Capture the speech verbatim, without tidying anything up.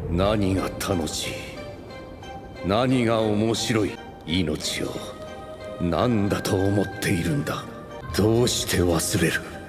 何が楽しい、何が面白い。命を何だと思っているんだ。どうして忘れる。